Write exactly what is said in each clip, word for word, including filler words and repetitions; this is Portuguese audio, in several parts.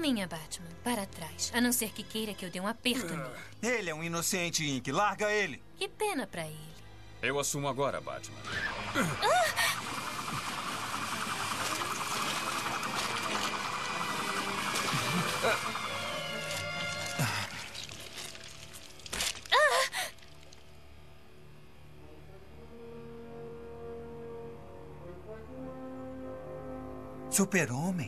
Calminha, Batman. Para trás. A não ser que queira que eu dê um aperto nele. Ele é um inocente, Ink. Larga ele. Que pena pra ele. Eu assumo agora, Batman. Ah! Super-Homem?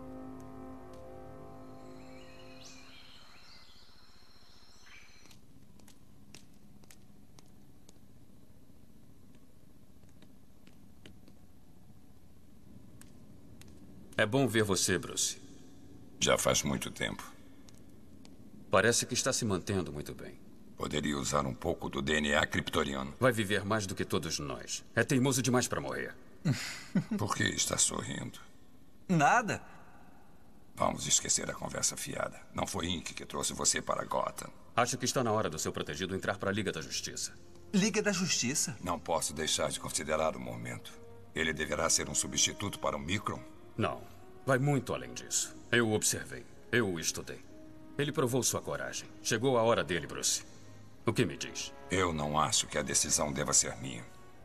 É bom ver você, Bruce. Já faz muito tempo. Parece que está se mantendo muito bem. Poderia usar um pouco do D N A kryptoniano. Vai viver mais do que todos nós. É teimoso demais para morrer. Por que está sorrindo? Nada. Vamos esquecer a conversa fiada. Não foi Ink que trouxe você para Gotham. Acho que está na hora do seu protegido entrar para a Liga da Justiça. Liga da Justiça? Não posso deixar de considerar o momento. Ele deverá ser um substituto para o Micron? Não. Vai muito além disso. Eu o observei. Eu o estudei. Ele provou sua coragem. Chegou a hora dele, Bruce. O que me diz? Eu não acho que a decisão deva ser minha.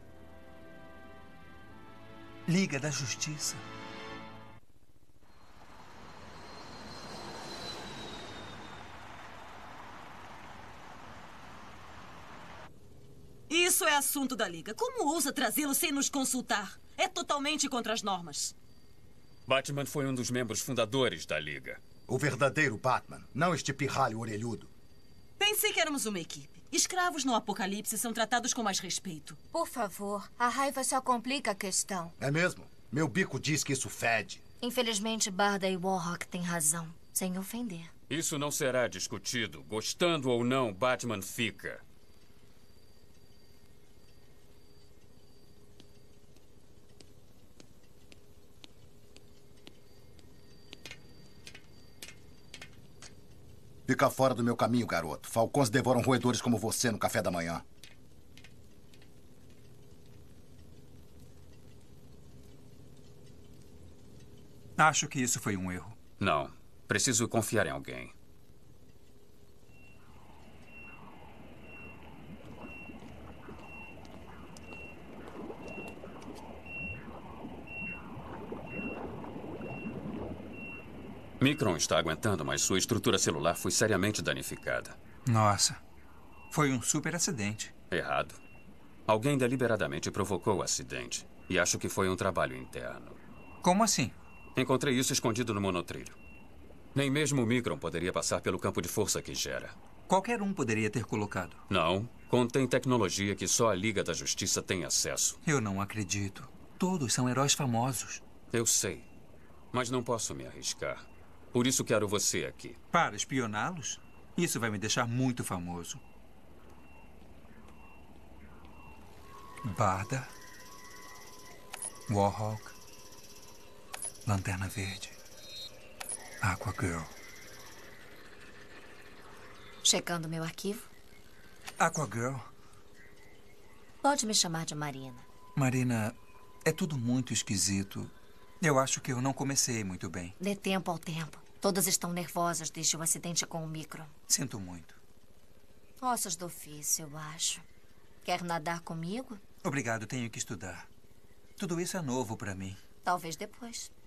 Liga da Justiça. Isso é assunto da Liga. Como ousa trazê-lo sem nos consultar? É totalmente contra as normas. Batman foi um dos membros fundadores da Liga. O verdadeiro Batman, não este pirralho orelhudo. Pensei que éramos uma equipe. Escravos no apocalipse são tratados com mais respeito. Por favor, a raiva só complica a questão. É mesmo? Meu bico diz que isso fede. Infelizmente, Barda e Warhawk têm razão, sem ofender. Isso não será discutido. Gostando ou não, Batman fica. Fica fora do meu caminho, garoto. Falcões devoram roedores como você no café da manhã. Acho que isso foi um erro. Não. Preciso confiar em alguém. Micron está aguentando, mas sua estrutura celular foi seriamente danificada. Nossa. Foi um super acidente. Errado. Alguém deliberadamente provocou o acidente. E acho que foi um trabalho interno. Como assim? Encontrei isso escondido no monotrilho. Nem mesmo o Micron poderia passar pelo campo de força que gera. Qualquer um poderia ter colocado. Não. Contém tecnologia que só a Liga da Justiça tem acesso. Eu não acredito. Todos são heróis famosos. Eu sei. Mas não posso me arriscar. Por isso quero você aqui. Para espioná-los? Isso vai me deixar muito famoso. Barda. Warhawk. Lanterna Verde. Aquagirl. Checando meu arquivo. Aquagirl. Pode me chamar de Marina. Marina, é tudo muito esquisito. Eu acho que eu não comecei muito bem. Dê tempo ao tempo. Todas estão nervosas desde o acidente com o Micron. Sinto muito. Ossos do ofício, eu acho. Quer nadar comigo? Obrigado, tenho que estudar. Tudo isso é novo para mim. Talvez depois.